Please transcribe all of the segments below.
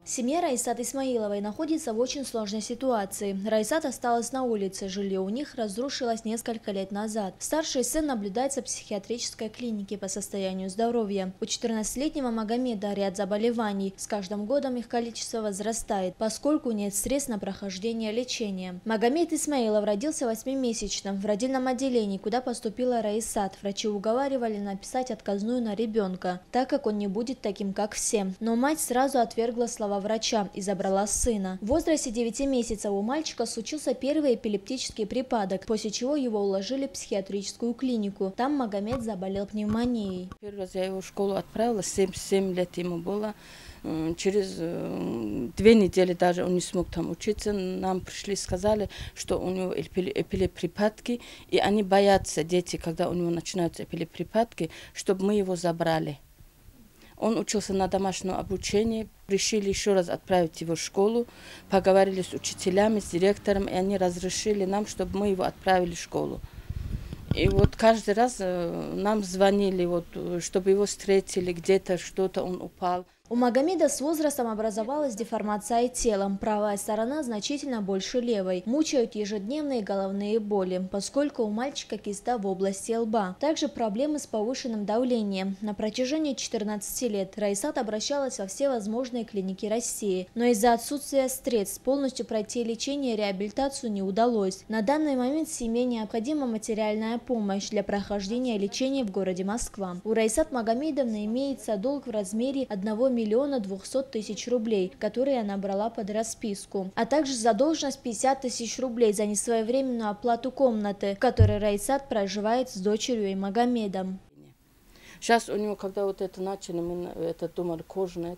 Семья Раисат Исмаиловой находится в очень сложной ситуации. Раисат осталась на улице, жилье у них разрушилось несколько лет назад. Старший сын наблюдается в психиатрической клинике по состоянию здоровья. У 14-летнего Магомеда ряд заболеваний. С каждым годом их количество возрастает, поскольку нет средств на прохождение лечения. Магомед Исмаилов родился 8-месячным в родильном отделении, куда поступила Раисат. Врачи уговаривали написать отказную на ребенка, так как он не будет таким, как все. Но мать сразу отвергла слова врача и забрала сына. В возрасте 9 месяцев у мальчика случился первый эпилептический припадок, после чего его уложили в психиатрическую клинику. Там Магомед заболел пневмонией. Первый раз я его в школу отправила, 7 лет ему было. Через 2 недели даже он не смог там учиться. Нам пришли, сказали, что у него эпилеприпадки, и они боятся, дети, когда у него начинаются эпилеприпадки, чтобы мы его забрали. Он учился на домашнем обучении, решили еще раз отправить его в школу, поговорили с учителями, с директором, и они разрешили нам, чтобы мы его отправили в школу. И вот каждый раз нам звонили, чтобы его встретили, где-то что-то он упал. У Магомеда с возрастом образовалась деформация тела. Правая сторона значительно больше левой. Мучают ежедневные головные боли, поскольку у мальчика киста в области лба. Также проблемы с повышенным давлением. На протяжении 14 лет Раисат обращалась во все возможные клиники России, но из-за отсутствия средств полностью пройти лечение и реабилитацию не удалось. На данный момент семье необходима материальная помощь для прохождения лечения в городе Москва. У Раисат Магомедовны имеется долг в размере 1 миллиона 200 тысяч рублей, которые она брала под расписку, а также задолженность 50 тысяч рублей за несвоевременную оплату комнаты, в которой Раисат проживает с дочерью и Магомедом. Сейчас у него, когда вот это начали, мы думали, кожаный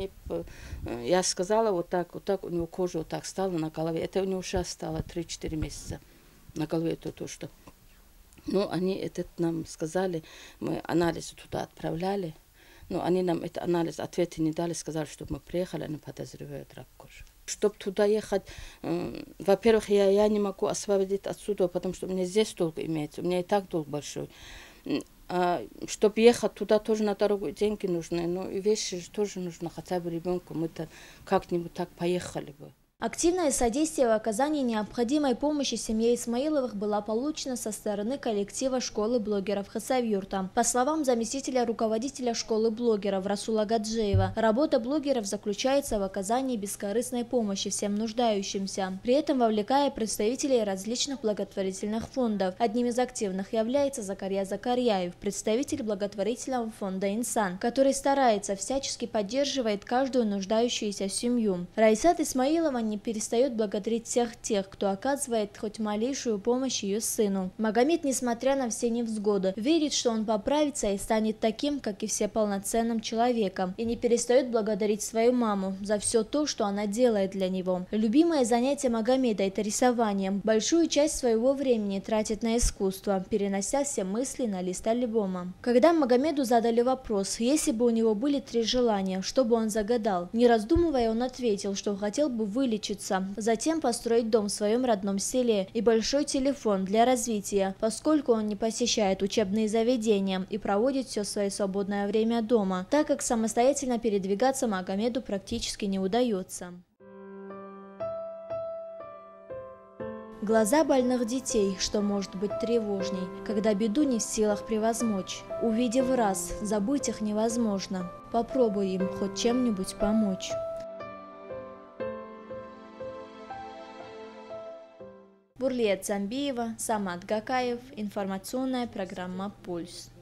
я сказала, вот так у него кожа вот так стала на голове. Это у него сейчас стало 3-4 месяца на голове то, что. Ну, они нам сказали, мы анализы туда отправляли. Но они нам этот анализ, ответы не дали, сказали, чтобы мы приехали, они подозревают рак кожи. Чтобы туда ехать, во-первых, я не могу освободить отсюда, потому что у меня здесь долг имеется, у меня и так долг большой. Чтобы ехать туда, тоже на дорогу деньги нужны, но и вещи тоже нужно, хотя бы ребенку, мы-то как-нибудь так поехали бы. Активное содействие в оказании необходимой помощи семье Исмаиловых было получено со стороны коллектива школы блогеров Хасавюрта. По словам заместителя руководителя школы блогеров Расула Гаджиева, работа блогеров заключается в оказании бескорыстной помощи всем нуждающимся, при этом вовлекая представителей различных благотворительных фондов. Одним из активных является Закарья Закарьяев, представитель благотворительного фонда «Инсан», который старается всячески поддерживать каждую нуждающуюся семью. Раисат Исмаилова не перестает благодарить всех тех, кто оказывает хоть малейшую помощь ее сыну. Магомед, несмотря на все невзгоды, верит, что он поправится и станет таким, как и все, полноценным человеком, и не перестает благодарить свою маму за все то, что она делает для него. Любимое занятие Магомеда – это рисование. Большую часть своего времени тратит на искусство, перенося все мысли на лист альбома. Когда Магомеду задали вопрос, если бы у него были 3 желания, что бы он загадал, не раздумывая, он ответил, что хотел бы вылечиться, затем построить дом в своем родном селе и большой телефон для развития, поскольку он не посещает учебные заведения и проводит все свое свободное время дома, так как самостоятельно передвигаться Магомеду практически не удается. Глаза больных детей, что может быть тревожней, когда беду не в силах превозмочь. Увидев раз, забыть их невозможно. Попробуй им хоть чем-нибудь помочь. Бурлия Цамбиева, Самат Гакаев, информационная программа «Пульс».